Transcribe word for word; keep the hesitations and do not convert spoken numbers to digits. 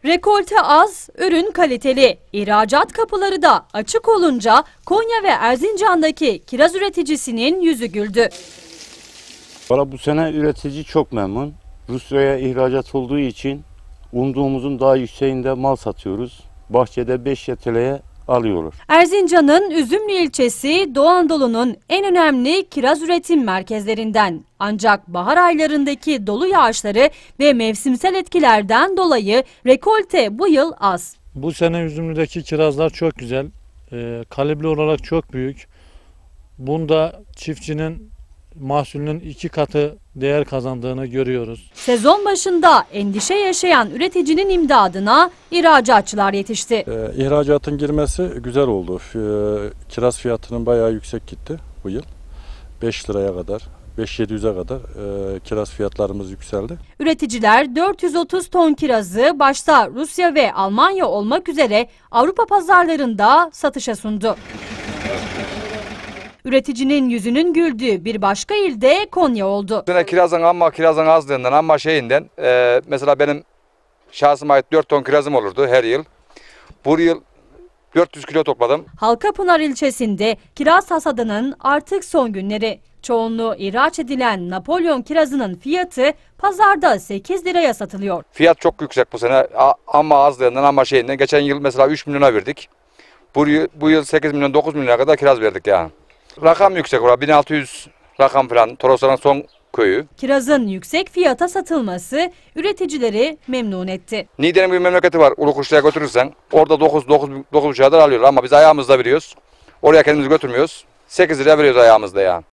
Rekolte az, ürün kaliteli. İhracat kapıları da açık olunca Konya ve Erzincan'daki kiraz üreticisinin yüzü güldü. Valla bu sene üretici çok memnun. Rusya'ya ihracat olduğu için umduğumuzun daha yükseğinde mal satıyoruz. Bahçede beş Y T L'ye alıyorlar. Erzincan'ın Üzümlü ilçesi Doğu Anadolu'nun en önemli kiraz üretim merkezlerinden. Ancak bahar aylarındaki dolu yağışları ve mevsimsel etkilerden dolayı rekolte bu yıl az. Bu sene Üzümlü'deki kirazlar çok güzel. E, kalibre olarak çok büyük. Bunda çiftçinin mahsulünün iki katı değer kazandığını görüyoruz. Sezon başında endişe yaşayan üreticinin imdadına ihracatçılar yetişti. Ee, ihracatın girmesi güzel oldu. Ee, kiraz fiyatının bayağı yüksek gitti bu yıl. beş liraya kadar, beş yedi yüze kadar e, kiraz fiyatlarımız yükseldi. Üreticiler dört yüz otuz ton kirazı başta Rusya ve Almanya olmak üzere Avrupa pazarlarında satışa sundu. Üreticinin yüzünün güldüğü bir başka ilde Konya oldu. Yine kirazın ama kirazın azlığından ama şeyinden e, mesela benim şahsıma ait dört ton kirazım olurdu her yıl. Bu yıl dört yüz kilo topladım. Halkapınar ilçesinde kiraz hasadının artık son günleri. Çoğunluğu ihraç edilen Napolyon kirazının fiyatı pazarda sekiz liraya satılıyor. Fiyat çok yüksek bu sene ama azlığından ama şeyinden. Geçen yıl mesela üç milyona verdik. Bu yıl, bu yıl sekiz milyon dokuz milyona kadar kiraz verdik yani. Rakam yüksek orada bin altı yüz rakam falan Torosların son köyü. Kirazın yüksek fiyata satılması üreticileri memnun etti. Niğde'nin bir memleketi var Ulukuşlu'ya götürürsen orada dokuz dokuz dokuz buçuğa alıyorlar ama biz ayağımızda veriyoruz. Oraya kendimiz götürmüyoruz. sekiz liraya veriyoruz ayağımızda yani.